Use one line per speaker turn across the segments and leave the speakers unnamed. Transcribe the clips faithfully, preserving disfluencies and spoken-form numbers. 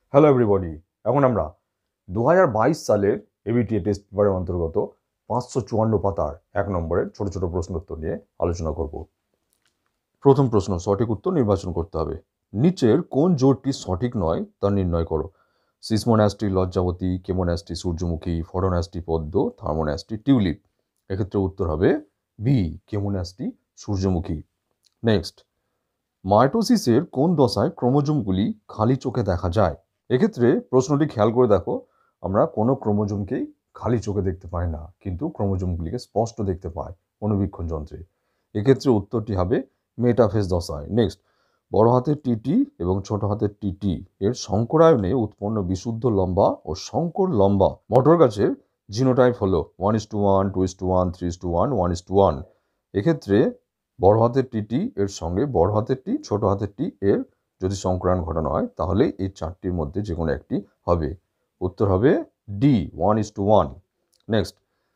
Hello everybody, এখন আমরা দু হাজার বাইশ সালের এবিটিএ টেস্ট পেপারের অন্তর্গত পাঁচশো চুয়ান্ন পাতার এক নম্বরের ছোট ছোট প্রশ্ন উত্তর নিয়ে আলোচনা করব। প্রথম প্রশ্ন, সঠিক উত্তর নির্বাচন করতে হবে। নিচের কোন জোটটি সঠিক নয় তা নির্ণয় করো। সিসমোন্যাস্টি লজ্জাবতী, কেমোন্যাস্টি সূর্যমুখী, ফটোন্যাস্টি পদ্ম, থার্মোন্যাস্টি টিউলিপ। এক্ষেত্রে উত্তর হবে বি, কেমোন্যাস্টি সূর্যমুখী। নেক্সট, মাইটোসিসের কোন দশায় ক্রোমোজোমগুলি খালি চোখে দেখা যায়? এক্ষেত্রে প্রশ্নটি খেয়াল করে দেখো, আমরা কোনো ক্রোমোজোমকেই খালি চোখে দেখতে পাই না, কিন্তু ক্রোমোজোমগুলিকে স্পষ্ট দেখতে পাই অনুবীক্ষণ যন্ত্রে। এক্ষেত্রে উত্তরটি হবে মেটাফেজ দশায়। নেক্সট, বড় হাতের টিটি এবং ছোট হাতের টিটি এর সংকরায়নে উৎপন্ন বিশুদ্ধ লম্বা ও সংকর লম্বা মটর গাছের জিনোটাইপ হলো one is two one, two is two one, three is two one, one is two one. এক্ষেত্রে বড় হাতের টিটি এর সঙ্গে বড় হাতের টি, ছোট হাতের টি এর যদি সংক্রায়ন ঘটানো হয় তাহলে এই চারটির মধ্যে যে কোনো একটি হবে। উত্তর হবে D, one is two one. Next,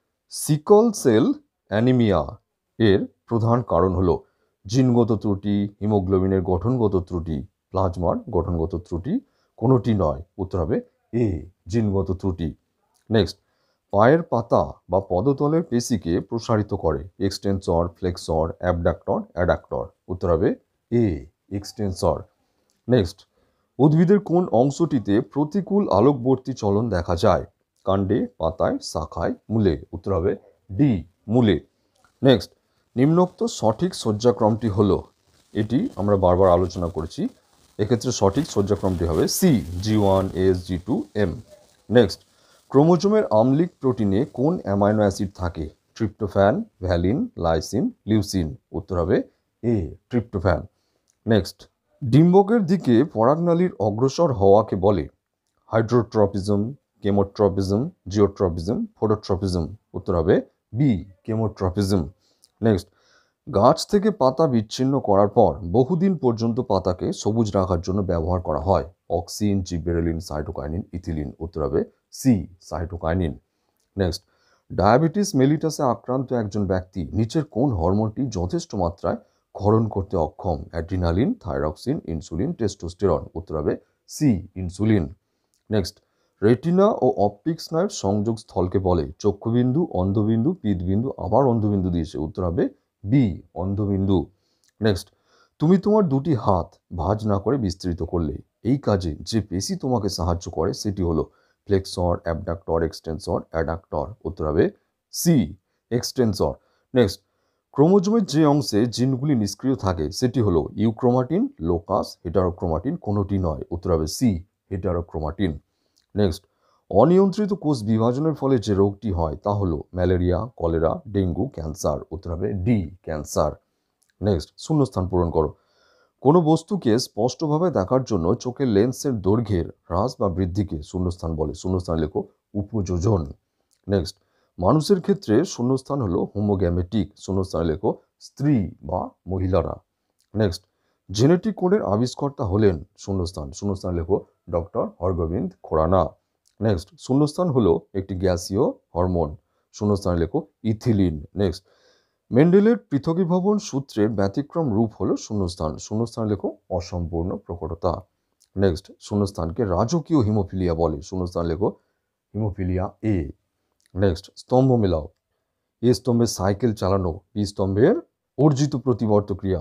sickle cell anaemia এর প্রধান কারণ হলো জিনগত ত্রুটি, হিমোগ্লোবিনের গঠনগত ত্রুটি, প্লাজমার গঠনগত ত্রুটি, কোনোটি নয়। উত্তর হবে এ, জিনগত ত্রুটি। নেক্সট, পায়ের পাতা বা পদতলের পেশিকে প্রসারিত করে এক্সটেন্সর, ফ্লেক্সর, অ্যাবডাক্টর, অ্যাডাক্টর। উত্তর হবে এ, এক্সটেন্সর। নেক্সট, উদ্ভিদের কোন অংশটিতে প্রতিকূল আলোকবর্তী চলন দেখা যায়? কাণ্ডে, পাতায়, শাখায়, মূলে। উত্তর হবে ডি, মূলে। নেক্সট, নিম্নোক্ত সঠিক সজ্জাক্রমটি হলো, এটি আমরা বারবার আলোচনা করেছি, এক্ষেত্রে সঠিক সজ্জাক্রমটি হবে C, G one, S, G two, M. Next, ক্রোমোজোমের আম্লিক প্রোটিনে কোন অ্যামাইনো অ্যাসিড থাকে? Tryptophan, valine, lysine, leucine. উত্তর হবে এ, ট্রিপ্টোফ্যান। নেক্সট, ডিম্বকের দিকে পরাগনালীর অগ্রসর হওয়াকে বলে হাইড্রোট্রপিজম, কেমোট্রপিজম, জিওট্রপিজম, ফোটোট্রপিজম। উত্তর হবে বি, কেমোট্রপিজম। নেক্সট, গাছ থেকে পাতা বিচ্ছিন্ন করার পর বহুদিন পর্যন্ত পাতাকে সবুজ রাখার জন্য ব্যবহার করা হয় অক্সিন, জিবেরেলিন, সাইটোকাইনিন, ইথিলিন। উত্তর হবে সি, সাইটোকাইনিন। নেক্সট, ডায়াবেটিস মেলিটাসে আক্রান্ত একজন ব্যক্তি নিচের কোন হরমোনটি যথেষ্ট মাত্রায় ক্ষরণ করতে অক্ষম? Adrenaline, thyroxine, insulin, testosterone. উত্তর হবে সি, ইনসুলিন। নেক্সট, রেটিনা ও অপটিক স্নায়ুর সংযোগ স্থলকে বলে চক্ষুবিন্দু, অন্ধবিন্দু, পিতবিন্দু, আবার অন্ধবিন্দু দিয়েছে। উত্তর হবে বি, অন্ধবিন্দু। নেক্সট, তুমি তোমার দুটি হাত ভাঁজ না করে বিস্তৃত করলে এই কাজে যে পেশি তোমাকে সাহায্য করে সেটি হলো ফ্লেক্সর, অ্যাবডাক্টর, এক্সটেন্সর, অ্যাডাক্টর। উত্তর হবে সি, এক্সটেন্সর। নেক্সট, ক্রোমোজোমের যে অংশে জিনগুলি নিষ্ক্রিয় থাকে সেটি হলো ইউক্রোমাটিন, লোকাস, হেটারোক্রোমাটিন, কোনোটি নয়। উত্তর হবে সি, হেটারোক্রোমাটিন। নেক্সট, অনিয়ন্ত্রিত কোষ বিভাজনের ফলে যে রোগটি হয় তা হলো ম্যালেরিয়া, কলেরা, ডেঙ্গু, ক্যান্সার। উত্তর হবে ডি, ক্যান্সার। নেক্সট, শূন্যস্থান পূরণ করো। কোনো বস্তুকে স্পষ্টভাবে দেখার জন্য চোখের লেন্সের দৈর্ঘ্যের হ্রাস বা বৃদ্ধিকে শূন্যস্থান বলে। শূন্যস্থান লেখো উপযোজন। নেক্সট, মানুষের ক্ষেত্রে শূন্যস্থান হলো হোমোগ্যামেটিক। শূন্যস্থান লেখো স্ত্রী বা মহিলারা। নেক্সট, জেনেটিক কোডের আবিষ্কর্তা হলেন শূন্যস্থান। শূন্যস্থান লেখো ডক্টর হরগোবিন্দ খোরানা। নেক্সট, শূন্যস্থান হলো একটি গ্যাসীয় হরমোন। শূন্যস্থান লেখো ইথিলিন। নেক্সট, মেন্ডেলের পৃথকীভবন সূত্রের ব্যতিক্রম রূপ হলো শূন্যস্থান। শূন্যস্থান লেখো অসম্পূর্ণ প্রকটতা। নেক্সট, শূন্যস্থানকে রাজকীয় হিমোফিলিয়া বলে। শূন্যস্থান লেখো হিমোফিলিয়া এ। নেক্সট, স্তম্ভ মেলাও। এ স্তম্ভে সাইকেল চালানো, বি স্তম্ভের অর্জিত প্রতিবর্ত ক্রিয়া।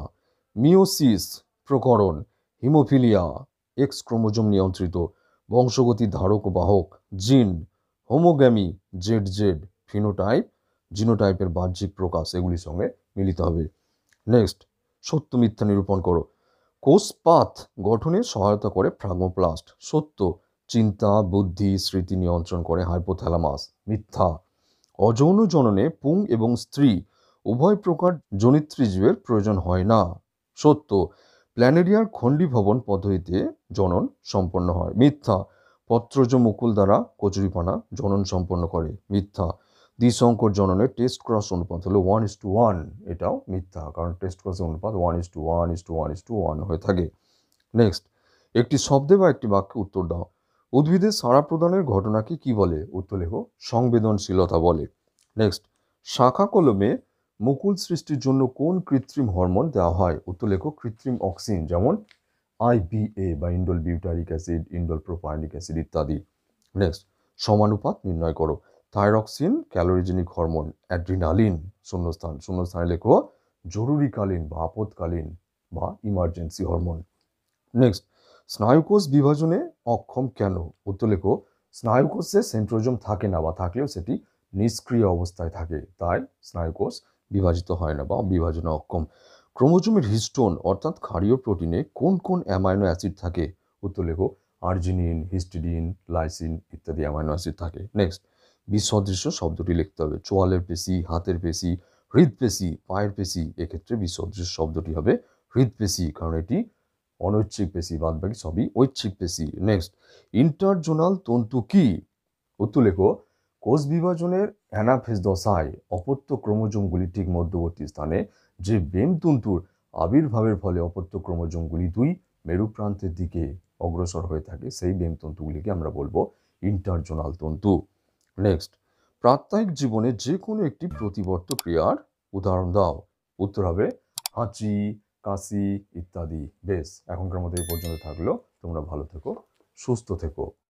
মিওসিস প্রকরণ, হিমোফিলিয়া, এক্স ক্রোমোজোম নিয়ন্ত্রিত, বংশগতি ধারক ও বাহক, gene, homogamy, Z Z, phenotype, জিনোটাইপের বাহ্যিক প্রকাশ, এগুলির সঙ্গে মিলিত হবে। নেক্সট, সত্য মিথ্যা নিরূপণ করো। কোষপাত গঠনে সহায়তা করে ফ্রাগমোপ্লাস্ট। সত্য, চিন্তা, বুদ্ধি, স্মৃতি নিয়ন্ত্রণ করে হাইপোথ্যালামাস। মিথ্যা, অযৌন জননে পুং এবং স্ত্রী উভয় প্রকার জনিত্রীজীবের প্রয়োজন হয় না। সত্য, প্ল্যানেরিয়ার খণ্ডীভবন পদ্ধতিতে জনন সম্পন্ন হয়। মিথ্যা, পত্রজ মুকুল দ্বারা কচুরিপানা জনন সম্পন্ন করে। মিথ্যা, দ্বিসংকর জননের টেস্ট ক্রস অনুপাত হলো ওয়ান ইস টু ওয়ান। এটাও মিথ্যা, কারণ টেস্ট ক্রসের অনুপাত one is two one is two one is two one হয়ে থাকে। নেক্সট, একটি শব্দে বা একটি বাক্যে উত্তর দাও। উদ্ভিদের সাড়া প্রদানের ঘটনাকে কি বলে? উত্তর লেখো সংবেদনশীলতা বলে। নেক্সট, শাখা কলমে মুকুল সৃষ্টির জন্য কোন কৃত্রিম হরমোন দেওয়া হয়? উত্তর লেখো কৃত্রিম অক্সিন, যেমন আইবিএ বা indole butyric acid, indole propionic acid ইত্যাদি। নেক্সট, সমানুপাত নির্ণয় করো। থাইরক্সিন ক্যালোরিজেনিক হরমোন, অ্যাড্রিনালিন শূন্যস্থান, শূন্যস্থানে লেখো জরুরিকালীন বা আপদকালীন বা ইমার্জেন্সি হরমোন। নেক্সট, স্নায়ুকোষ বিভাজনে অক্ষম কেন? উত্তর লেখো স্নায়ুকোষে সেন্ট্রোজোম থাকে না বা থাকলেও সেটি নিষ্ক্রিয় অবস্থায় থাকে, তাই স্নায়ুকোষ বিভাজিত হয় না বা বিভাজনে অক্ষম। ক্রোমোজোমের হিস্টোন অর্থাৎ ক্ষারীয় প্রোটিনে কোন কোন অ্যামাইনো অ্যাসিড থাকে? উত্তর লেখো আর্জিনিন, হিস্টিডিন, লাইসিন ইত্যাদি অ্যামাইনো অ্যাসিড থাকে। নেক্সট, বিসদৃশ্য শব্দটি লিখতে হবে। চোয়ালের পেশি, হাতের পেশি, হৃদপেশি, পায়ের পেশি, এক্ষেত্রে বিসদৃশ্য শব্দটি হবে হৃদপেশি, কারণ এটি অনৈচ্ছিক পেশি, বাদ বাকি সবই ঐচ্ছিক পেশি। নেক্সট, ইন্টারজোনাল তন্তু কি? উত্তর লেখো কোষ বিভাজনের অ্যানাফেজ দশায় অপত্য ক্রোমোজোমগুলি ঠিক মধ্যবর্তী স্থানে যে বেম তন্তুর আবির্ভাবের ফলে অপত্য ক্রোমোজোমগুলি দুই মেরু প্রান্তের দিকে অগ্রসর হয়ে থাকে, সেই বেম তন্তুগুলিকে আমরা বলবো ইন্টারজোনাল তন্তু। নেক্সট, প্রাত্যহিক জীবনে যে কোনো একটি প্রতিবর্ত ক্রিয়ার উদাহরণ দাও। উত্তর হবে হাঁচি, কাশি ইত্যাদি। বেশ, এখনকার মতো এই পর্যন্ত থাকলো। তোমরা ভালো থেকো, সুস্থ থেকো।